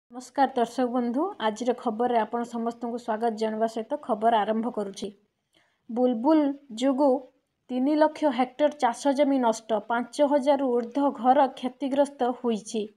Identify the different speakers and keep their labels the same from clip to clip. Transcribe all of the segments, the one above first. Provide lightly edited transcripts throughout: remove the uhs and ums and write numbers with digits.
Speaker 1: नमस्कार दर्शक बंधु आज खबर रे आपण समस्त को स्वागत जानवा सहित खबर आरंभ करुछि। बुलबुल जोगु 3 लाख हेक्टर चाष जमी नष्ट 5000 ऊर्ध्व घर क्षतिग्रस्त होईछि।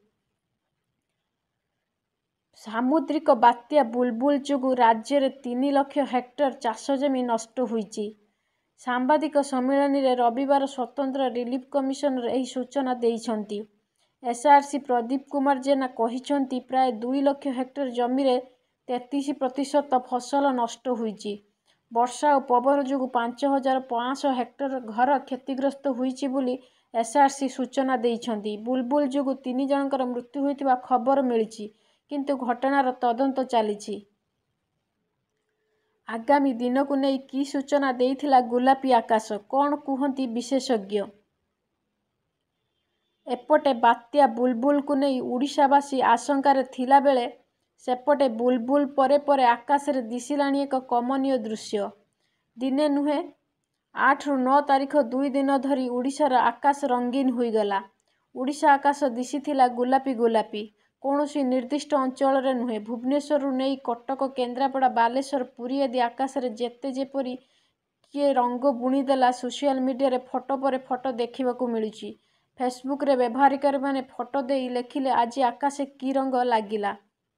Speaker 1: सामुद्रिक बात्या बुलबुल जोगु राज्य रे 3 लाख हेक्टर चाष जमी नष्ट होईछि। सांबादिक सम्मेलन रे रविवार स्वतंत्र रिलीफ कमिशनर एही सूचना देइछंती। एसआरसी प्रदीप कुमार जेना कहिछंती प्राय 2 लाख हेक्टर जमी रे 33% फसल नष्ट होईछि। वर्षा और पवन जोगु 5500 हेक्टर घर क्षतिग्रस्त होईछि बोली एसआरसी सूचना देइछंती। बुलबुल जोगु 3 जनकर मृत्यु होइतिबा खबर मिलिछि किंतु घटनार तदंत चलीछि। आगामी दिन को नहीं की सूचना देइथिला गुलापी आकाश कौन कुहंती विशेषज्ञ। एपटे बात्या बुलबुल को नहीं ओडिशावासी आशंकार थिला बेले सेपटे बुलबुल परे परे आकाश रे दिसिलाणी एक कमनीय दृश्य। दिने नुहे 8 रु 9 तारीख 2 दिन धरी ओडिशार आकाश रंगीन होई गला। ओडिशा आकाश दिसिथिला गुलापी गुलापी। कौनसी निर्दिष्ट अंचल रे नुहे भुवनेश्वर रु नहीं कटक केन्द्रापड़ा बालेश्वर पुरी आदि आकाश रे जेते जेपरी किए रंग बुणी देला सोशल मीडिया रे फोटो पर फोटो देखा मिलुछि। फेसबुक रे व्यवहारकारी माने फोटो देई लेखिले आज आकाश की रंग लागिला।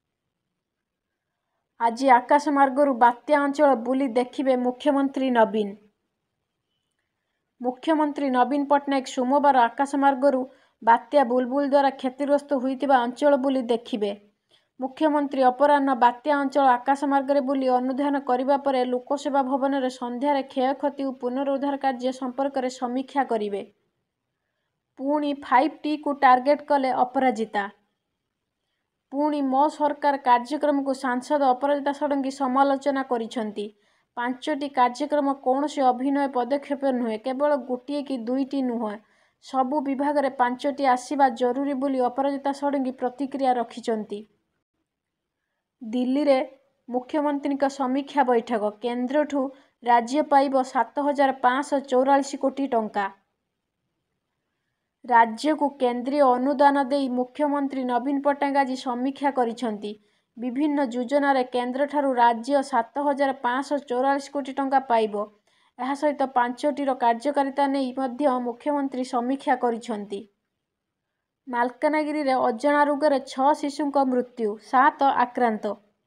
Speaker 1: आज आकाश मार्गरु बात्या अंचल बुली देखिबे मुख्यमंत्री नवीन। मुख्यमंत्री नवीन पट्टनायक सोमवार आकाश मार्गरु बात्या बुलबुल द्वारा क्षतिग्रस्त होइतिबा अंचल बुली देखिबे। मुख्यमंत्री अपराह्न बात्या अंचल आकाश मार्ग रे बुली अनुध्यान करिबा परे लोकसेवा भवन रे संध्यारे क्षयक्षति और पुनरुद्धार कार्य संपर्क रे समीक्षा करिवे। पुणी 5T को टार्गेट कले अपराजिता। पुणी मो सरकार कार्यक्रम को सांसद अपराजिता षडंगी समालोचना करिसंती। 5टी कार्यक्रम कौन से अभिनय पदक्षेप नुहे केवल गोटे कि 2टी नुह सबु विभाग रे 5टी आसीबा जरूरी बोली अपराजिता षडंगी प्रतिक्रिया रखिसंती। दिल्ली रे मुख्यमंत्री का समीक्षा बैठक केंद्र ठू राज्य पाइब 7544 कोटी टंका। राज्य को केंद्रीय अनुदान देई मुख्यमंत्री नवीन पट्टनायक आज समीक्षा करिसंती। विभिन्न योजना रे केंद्र ठारू राज्य 7544 कोटी टंका पाइब। एहा सहित 5टी कार्यकारिता नेई मध्य मुख्यमंत्री समीक्षा करिसंती। मालकानगिरी रे अजाणा रोगरे 6 शिशुंक मृत्यु 7 आक्रांत।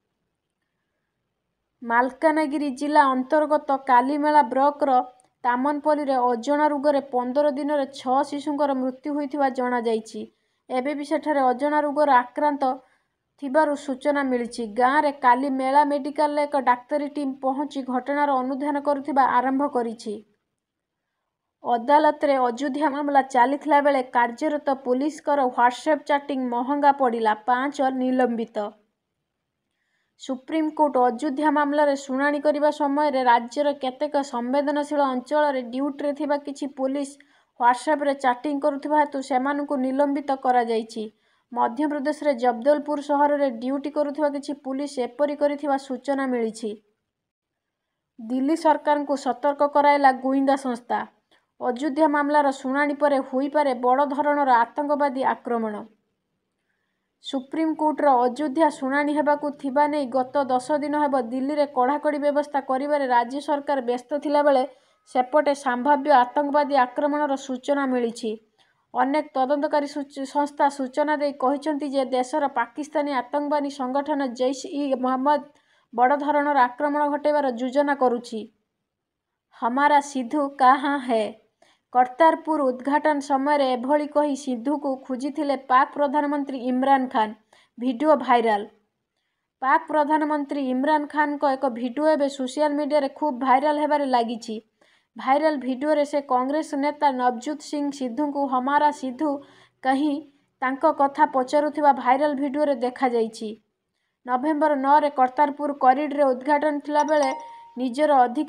Speaker 1: मालकानगिरी जिला अंतर्गत कालीमेला ब्लॉक तामनपल्ली रे अजाणा रोगरे 15 दिन रे 6 शिशुंकर मृत्यु होइथिबा जणा जाईछि। एबे भी सेठारे अजाणा रोगर आक्रांत थिबारु सूचना मिलिछि। गाँ रे काली मेला मेडिकल एक डाक्तरी टीम पहुंची घटनार अनुध्यान करुथिबा आरंभ करिछि। अदालत रे अयोध्या मामला चलीथिला बेले कार्यरत पुलिस कर व्हाट्सएप चैटिंग महंगा पड़िला 5 निलंबित। सुप्रीमकोर्ट अयोध्या मामला रे शुणाणी करिबा समय रे राज्यर केतेक संवेदनशील अंचल रे ड्यूटी रे थिबा किछि पुलिस व्हाट्सएप रे चैटिंग करुथिबा हेतु सेमानकु निलंबित करा जाईछि। मध्य प्रदेश रे जबदलपुर शहर रे ड्यूटी करुथिबा किछि पुलिस एपरि करिथिबा सूचना मिलिछि। दिल्ली सरकार को सतर्क कराइला गुइंदा संस्था। अयोध्या मामलार शुणाणी पर होई पारे बड़ धरणर आतंकवादी आक्रमण। सुप्रीमकोर्टर अयोध्या शुणाणी हेबाकु थिबा नै गत 10 दिन हेब दिल्ली रे कड़ाकड़ी व्यवस्था करिबारे राज्य सरकार व्यस्त थिला बेले सेपटे संभाव्य आतंकवादी आक्रमणर सूचना मिलिछि। अनेक तदंतकारी संस्था सूचना दे कहिसंती जे देशर पाकिस्तानी आतंकवादी संगठन जैश ई मोहम्मद बड़ धरणर आक्रमण घटेबार योजना करुछि। हमारा सिद्धू कहाँ है? करतारपुर उद्घाटन समय एभली कही सिद्धू को खोजिथिले पाक प्रधानमंत्री इमरान खान। Video viral. पाक प्रधानमंत्री इमरान खान को एक वीडियो एवं सोशल मीडिया रे खूब भाइराल हेबारे लागिछि। भाइराल वीडियो रे से कांग्रेस नेता नवजोत सिंह सिद्धू को हमारा सिद्धू कहीं तांको कथा पचारुथिबा भाइराल वीडियो रे देखा जाइछि। नवेम्बर 9 रे करतारपुर कॉरिडोर रे उद्घाटन थिला बेले निजर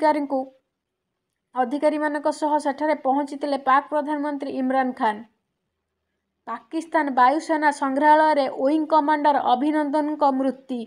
Speaker 1: अधिकारी मानक सह सेठारे पहुंचीतिले पाक प्रधानमंत्री इमरान खान। पाकिस्तान वायुसेना संग्रहालय रे विंग कमांडर अभिनंदन को मृत्यु।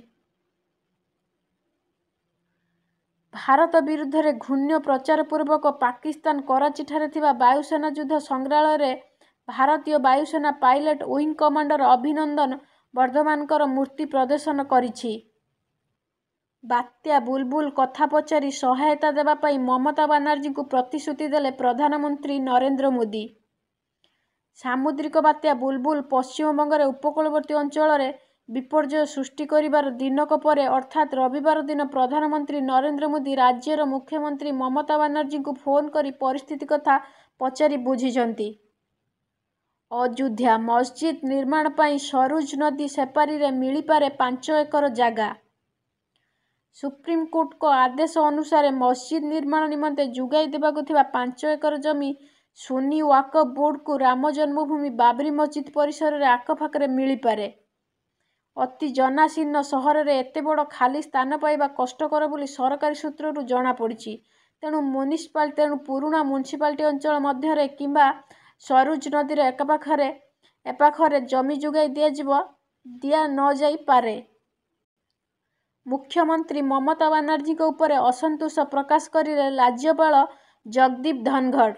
Speaker 1: भारत विरुद्ध रे घूण्य प्रचार पूर्वक पाकिस्तान कराची ठारे थिबा वायुसेना युद्ध संग्रहालय रे भारतीय वायुसेना पायलट विंग कमांडर अभिनंदन ବର୍ଦ୍ଧମାନଙ୍କର ମୂର୍ତ୍ତି ପ୍ରଦର୍ଶନ କରିଛି। ବାତ୍ୟା ବୁଲବୁଲ କଥା ପଚାରି ସହାୟତା ଦେବା ପାଇଁ ମମତା ବାନାର୍ଜୀଙ୍କୁ ପ୍ରତିଶ୍ରୁତି ଦେଲେ ପ୍ରଧାନମନ୍ତ୍ରୀ ନରେନ୍ଦ୍ର ମୋଦି। ସାମୁଦ୍ରିକ ବାତ୍ୟା ବୁଲବୁଲ ପଶ୍ଚିମବଙ୍ଗର ଉପକୂଳବର୍ତ୍ତୀ ଅଞ୍ଚଳରେ ବିପର୍ଯ୍ୟୟ ସୃଷ୍ଟି କରିବାର ଦିନକ ପରେ ଅର୍ଥାତ୍ ରବିବାର ଦିନ ପ୍ରଧାନମନ୍ତ୍ରୀ ନରେନ୍ଦ୍ର ମୋଦି ରାଜ୍ୟର ମୁଖ୍ୟମନ୍ତ୍ରୀ ମମତା ବାନାର୍ଜୀଙ୍କୁ ଫୋନ୍ କରି ପରିସ୍ଥିତି କଥା ପଚାରି ବୁଝିଛନ୍ତି। ଅଯୋଧ୍ୟା ମସଜିଦ ନିର୍ମାଣ ପାଇଁ ସରୁଜ ନଦୀ ସେପାରିରେ ମିଳିପାରେ 5 ଏକର ଜାଗା। ସୁପ୍ରିମକୋର୍ଟଙ୍କ ଆଦେଶ ଅନୁସାରେ ମସଜିଦ ନିର୍ମାଣ ନିମନ୍ତେ ଯୋଗାଇ ଦେବାକୁ ଥିବା 5 ଏକର ଜମି ସୁନ୍ନି ୱାକଫ ବୋର୍ଡକୁ ରାମ ଜନ୍ମଭୂମି ବାବରି ମସଜିଦ ପରିସରରେ ଆଖପାଖରେ ମିଳିପାରେ। ଅତି ଜନାଶୀର୍ଣ୍ଣ ସହରରେ ଏତେ ବଡ଼ ଖାଲି ସ୍ଥାନ ପାଇବା କଷ୍ଟକର ବୋଲି ସରକାରୀ ସୂତ୍ରରୁ ଜଣାପଡ଼ିଛି। ତେଣୁ ପୁରୁଣା ମ୍ୟୁନିସିପାଲିଟି ଅଞ୍ଚଳ ମଧ୍ୟରେ କିମ୍ବା ସରୁଜ ନଦୀର ଏପାଖରେ ଜମି ଯୋଗାଇ ଦିଆ ନ ଯାଇପାରେ। ମୁଖ୍ୟମନ୍ତ୍ରୀ ମମତା ବାନାର୍ଜୀଙ୍କ ଉପରେ ଅସନ୍ତୋଷ ପ୍ରକାଶ କରିଲେ ରାଜ୍ୟପାଳ Jagdeep Dhankhar.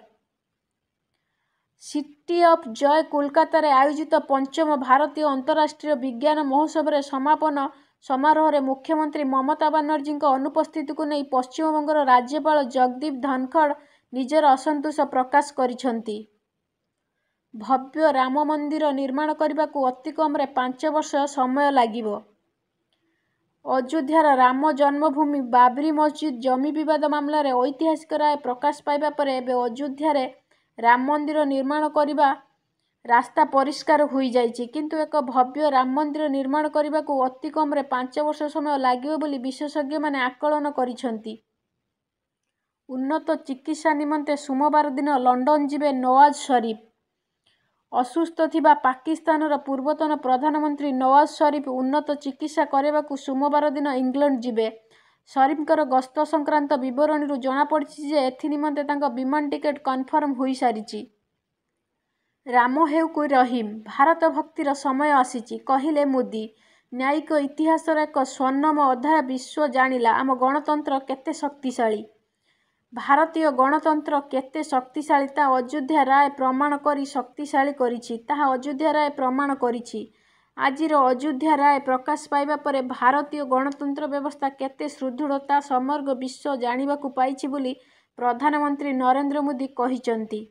Speaker 1: City of joy କୋଲକାତାରେ ଆୟୋଜିତ 5ମ ଭାରତୀୟ ଅନ୍ତରାଷ୍ଟ୍ରୀୟ ବିଜ୍ଞାନ ମହୋତ୍ସବର ସମାପନ ସମାରୋହରେ ମୁଖ୍ୟମନ୍ତ୍ରୀ ମମତା ବାନାର୍ଜୀଙ୍କ ଅନୁପସ୍ଥିତିକୁ ନେଇ ପଶ୍ଚିମବଙ୍ଗର ରାଜ୍ୟପାଳ ଜଗଦୀପ ଧନଖଡ଼ ନିଜର ଅସନ୍ତୋଷ ପ୍ରକାଶ କରିଛନ୍ତି। ଭବ୍ୟ ରାମ ମନ୍ଦିର ନିର୍ମାଣ କରିବାକୁ ଅତି କମରେ 5 ବର୍ଷ ସମୟ ଲାଗିବ। ଅଯୋଧ୍ୟାର ରାମ ଜନ୍ମଭୂମି ବାବରି ମସଜିଦ ଜମି ବିବାଦ ମାମଲାରେ ଐତିହାସିକ ରାୟ ପ୍ରକାଶ ପାଇବା ପରେ ଏବେ ଅଯୋଧ୍ୟାରେ ରାମ ମନ୍ଦିର ନିର୍ମାଣ କରିବା ରାସ୍ତା ପରିଷ୍କାର ହୋଇଯାଇଛି। କିନ୍ତୁ ଏକ ଭବ୍ୟ ରାମ ମନ୍ଦିର ନିର୍ମାଣ କରିବାକୁ ଅତି କମରେ 5 ବର୍ଷ ସମୟ ଲାଗିବ ବୋଲି ବିଶେଷଜ୍ଞମାନେ ଆକଳନ କରିଛନ୍ତି। ଉନ୍ନତ ଚିକିତ୍ସା ନିମନ୍ତେ ସୋମବାର ଦିନ ଲଣ୍ଡନ ଯିବେ ନୱାଜ ସରିଫ। ଅସୁସ୍ଥ ଥିବା ପାକିସ୍ତାନର ପୂର୍ବତନ ପ୍ରଧାନମନ୍ତ୍ରୀ ନୱାଜ ସରିଫ ଉନ୍ନତ ଚିକିତ୍ସା କରାଇବାକୁ ସୋମବାର ଦିନ ଇଂଲଣ୍ଡ ଯିବେ। ସରିଫଙ୍କର ଗସ୍ତ ସଂକ୍ରାନ୍ତ ବିବରଣୀରୁ ଜଣାପଡ଼ିଛି ଯେ ଏଥିନିମନ୍ତେ ତାଙ୍କ ବିମାନ ଟିକେଟ କନଫର୍ମ ହୋଇସାରିଛି। ରାମ ହେଉ କି ରହିମ, ଭାରତ ଭକ୍ତିର ସମୟ ଆସିଛି, କହିଲେ ମୋଦି। ନ୍ୟାୟିକ ଇତିହାସର ଏକ ସ୍ୱର୍ଣ୍ଣମ ଅଧ୍ୟାୟ ବିଶ୍ୱ ଜାଣିଲା ଆମ ଗଣତନ୍ତ୍ର କେତେ ଶକ୍ତିଶାଳୀ। ଭାରତୀୟ ଗଣତନ୍ତ୍ର କେତେ ଶକ୍ତିଶାଳୀ ତାହା ଅଯୋଧ୍ୟା ରାୟ ପ୍ରମାଣ କରିଛି। ଆଜିର ଅଯୋଧ୍ୟା ରାୟ ପ୍ରକାଶ ପାଇବା ପରେ ଭାରତୀୟ ଗଣତନ୍ତ୍ର ବ୍ୟବସ୍ଥା କେତେ ସୁଦୃଢ଼ ତାହା ସମଗ୍ର ବିଶ୍ୱ ଜାଣିବାକୁ ପାଇଛି ବୋଲି ପ୍ରଧାନମନ୍ତ୍ରୀ ନରେନ୍ଦ୍ର ମୋଦି କହିଛନ୍ତି।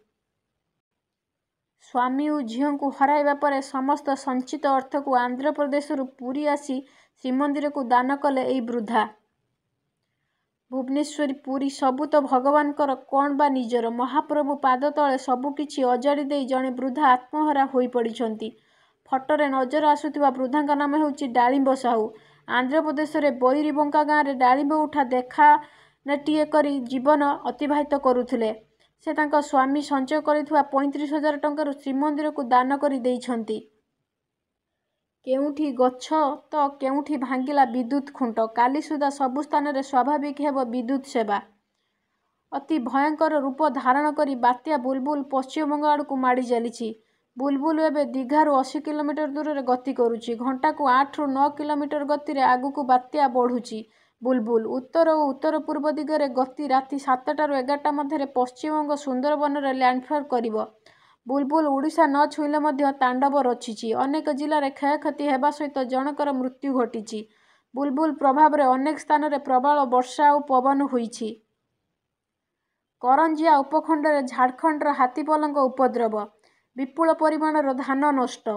Speaker 1: ସ୍ୱାମୀ ଓ ଝିଅଙ୍କୁ ହରାଇବା ପରେ ସମସ୍ତ ସଞ୍ଚିତ ଅର୍ଥକୁ ଆନ୍ଧ୍ରପ୍ରଦେଶରୁ ପୁରୀ ଆସି ଶ୍ରୀମନ୍ଦିରକୁ ଦାନ କଲେ ଏହି ବୃଦ୍ଧା। ଭୁବନେଶ୍ୱରୀ ପୁରୀ ସବୁ ତ ଭଗବାନଙ୍କର, କ'ଣ ବା ନିଜର? ମହାପ୍ରଭୁ ପାଦ ତଳେ ସବୁକିଛି ଅଜାଡ଼ି ଦେଇ ଜଣେ ବୃଦ୍ଧା ଆତ୍ମହରା ହୋଇପଡ଼ିଛନ୍ତି। ଫଟୋରେ ନଜର ଆସୁଥିବା ବୃଦ୍ଧାଙ୍କ ନାମ ହେଉଛି ଡାଳିମ୍ବ ସାହୁ। ଆନ୍ଧ୍ରପ୍ରଦେଶରେ ବୈରୀବଙ୍କା ଗାଁରେ ଡାଳିମ୍ବ ଉଠା ଦେଖାନେଟିଏ କରି ଜୀବନ ଅତିବାହିତ କରୁଥିଲେ। ସେ ତାଙ୍କ ସ୍ୱାମୀ ସଞ୍ଚୟ କରିଥିବା 35,000 ଟଙ୍କାରୁ ଶ୍ରୀମନ୍ଦିରକୁ ଦାନ କରି ଦେଇଛନ୍ତି। କେଉଁଠି ଗଛ ତ କେଉଁଠି ଭାଙ୍ଗିଲା ବିଦ୍ୟୁତ୍ ଖୁଣ୍ଟ। କାଲି ସୁଦ୍ଧା ସବୁ ସ୍ଥାନରେ ସ୍ୱାଭାବିକ ହେବ ବିଦ୍ୟୁତ୍ ସେବା। ଅତି ଭୟଙ୍କର ରୂପ ଧାରଣ କରି ବାତ୍ୟା ବୁଲବୁଲ ପଶ୍ଚିମବଙ୍ଗ ଆଡ଼କୁ ମାଡ଼ି ଚାଲିଛି। ବୁଲବୁଲ ଏବେ ଦୀଘାରୁ 80 କିଲୋମିଟର ଦୂରରେ ଗତି କରୁଛି। ଘଣ୍ଟାକୁ 8ରୁ 9 କିଲୋମିଟର ଗତିରେ ଆଗକୁ ବାତ୍ୟା ବଢ଼ୁଛି। ବୁଲବୁଲ ଉତ୍ତର ଓ ଉତ୍ତର ପୂର୍ବ ଦିଗରେ ଗତି ରାତି 7ଟାରୁ 11ଟା ମଧ୍ୟରେ ପଶ୍ଚିମବଙ୍ଗ ସୁନ୍ଦରବନରେ ଲ୍ୟାଣ୍ଡଫଲ୍ କରିବ। ବୁଲବୁଲ ଓଡ଼ିଶା ନ ଛୁଇଁଲେ ମଧ୍ୟ ତାଣ୍ଡବ ରଚିଛି। ଅନେକ ଜିଲ୍ଲାରେ କ୍ଷୟକ୍ଷତି ହେବା ସହିତ ଜଣଙ୍କର ମୃତ୍ୟୁ ଘଟିଛି। ବୁଲବୁଲ ପ୍ରଭାବରେ ଅନେକ ସ୍ଥାନରେ ପ୍ରବଳ ବର୍ଷା ଓ ପବନ ହୋଇଛି। କରଞ୍ଜିଆ ଉପଖଣ୍ଡରେ ଝାଡ଼ଖଣ୍ଡର ହାତୀପଲଙ୍କ ଉପଦ୍ରବ। ବିପୁଳ ପରିମାଣର ଧାନ ନଷ୍ଟ।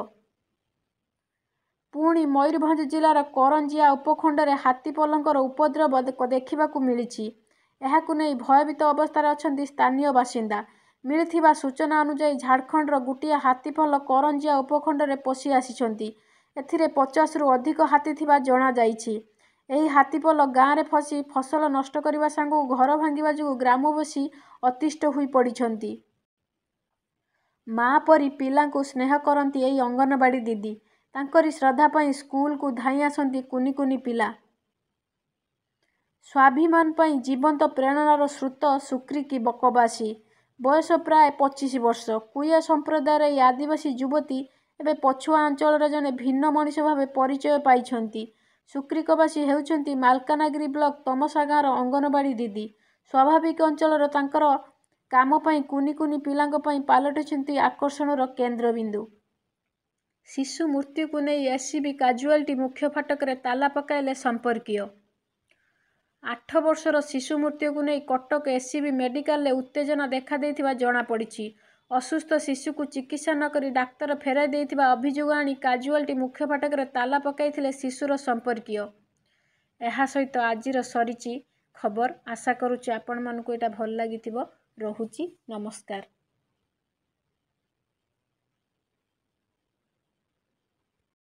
Speaker 1: ପୁଣି ମୟୂରଭଞ୍ଜ ଜିଲ୍ଲାର କରଞ୍ଜିଆ ଉପଖଣ୍ଡରେ ହାତୀପଲଙ୍କର ଉପଦ୍ରବ ଦେଖିବାକୁ ମିଳିଛି। ଏହାକୁ ନେଇ ଭୟଭୀତ ଅବସ୍ଥାରେ ଅଛନ୍ତି ସ୍ଥାନୀୟ ବାସିନ୍ଦା। ମିଳିଥିବା ସୂଚନା ଅନୁଯାୟୀ ଝାଡ଼ଖଣ୍ଡର ଗୋଟିଏ ହାତୀପଲ କରଞ୍ଜିଆ ଉପଖଣ୍ଡରେ ପଶି ଆସିଛନ୍ତି। ଏଥିରେ 50ରୁ ଅଧିକ ହାତୀ ଥିବା ଜଣାଯାଇଛି। ଏହି ହାତୀପଲ ଗାଁରେ ପଶି ଫସଲ ନଷ୍ଟ କରିବା ସାଙ୍ଗକୁ ଘର ଭାଙ୍ଗିବା ଯୋଗୁଁ ଗ୍ରାମବାସୀ ଅତିଷ୍ଠ ହୋଇପଡ଼ିଛନ୍ତି। ମା' ପରି ପିଲାଙ୍କୁ ସ୍ନେହ କରନ୍ତି ଏହି ଅଙ୍ଗନବାଡ଼ି ଦିଦି। ତାଙ୍କରି ଶ୍ରଦ୍ଧା ପାଇଁ ସ୍କୁଲକୁ ଧାଇଁ ଆସନ୍ତି କୁନି କୁନି ପିଲା। ସ୍ୱାଭିମାନ ପାଇଁ ଜୀବନ୍ତ ପ୍ରେରଣାର ସ୍ରୋତ ସୁକ୍ରିକି କବାସୀ। ବୟସ ପ୍ରାୟ 25 ବର୍ଷ। କୁୟା ସମ୍ପ୍ରଦାୟର ଏହି ଆଦିବାସୀ ଯୁବତୀ ଏବେ ପଛୁଆ ଅଞ୍ଚଳର ଜଣେ ଭିନ୍ନ ମଣିଷ ଭାବେ ପରିଚୟ ପାଇଛନ୍ତି। ସୁକ୍ରି କବାସୀ ହେଉଛନ୍ତି ମାଲକାନଗିରି ବ୍ଲକ ତମସା ଗାଁର ଅଙ୍ଗନବାଡ଼ି ଦିଦି। ସ୍ୱାଭାବିକ ଅଞ୍ଚଳର ତାଙ୍କର କାମ ପାଇଁ କୁନି କୁନି ପିଲାଙ୍କ ପାଇଁ ପାଲଟିଛନ୍ତି ଆକର୍ଷଣର କେନ୍ଦ୍ରବିନ୍ଦୁ। ଶିଶୁ ମୃତ୍ୟୁକୁ ନେଇ ଏସ୍ସିବି କାଜୁଆଲିଟି ମୁଖ୍ୟ ଫାଟକରେ ତାଲା ପକାଇଲେ ସମ୍ପର୍କୀୟ। 8 ବର୍ଷର ଶିଶୁ ମୃତ୍ୟୁକୁ ନେଇ କଟକ ଏସ୍ସିବି ମେଡିକାଲରେ ଉତ୍ତେଜନା ଦେଖାଦେଇଥିବା ଜଣାପଡ଼ିଛି। ଅସୁସ୍ଥ ଶିଶୁକୁ ଚିକିତ୍ସା ନକରି ଡାକ୍ତର ଫେରାଇ ଦେଇଥିବା ଅଭିଯୋଗ ଆଣି କାଜୁଆଲିଟି ମୁଖ୍ୟ ଫାଟକରେ ତାଲା ପକାଇଥିଲେ ଶିଶୁର ସମ୍ପର୍କୀୟ। ଏହା ସହିତ ଆଜିର ସରିଛି ଖବର। ଆଶା କରୁଛି ଆପଣମାନଙ୍କୁ ଏଇଟା ଭଲ ଲାଗିଥିବ। ରହୁଛି, ନମସ୍କାର।